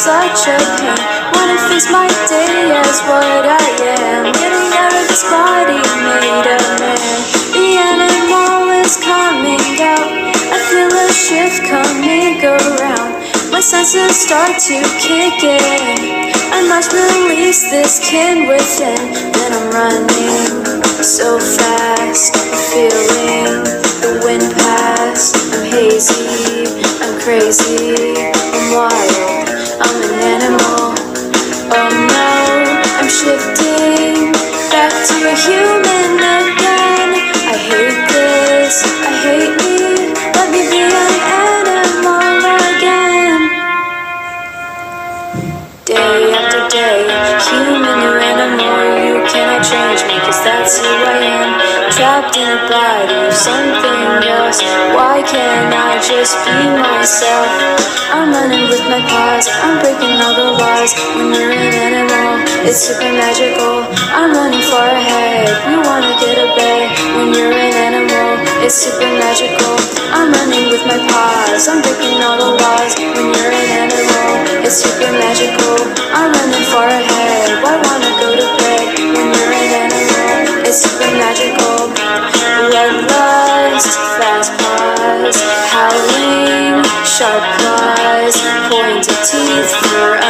such a pain. Wanna face my day as what I am, getting out of this body made of man. The animal is coming out, I feel a shift coming around. My senses start to kick in, I must release this kin within. Then I'm running so fast, feeling the wind pass. I'm hazy, I'm crazy, I'm wild, I'm an animal. Oh no, I'm shifting back to a human again. I hate this, I hate me, let me be an animal again. Day after day, human or animal, you cannot change me, cause that's who I am. Trapped in a body of something else, why can't I just be myself? I'm running with my paws, I'm breaking all the laws. When you're an animal, it's super magical. I'm running far ahead, you wanna get away. When you're an animal, it's super magical. I'm running with my paws, I'm breaking all the laws. When you're an animal, it's super magical. I'm running far ahead, why wanna go to bed? When you're an animal, it's super magical. Bloodlust, fast paws, howling, sharp claws, pointed teeth for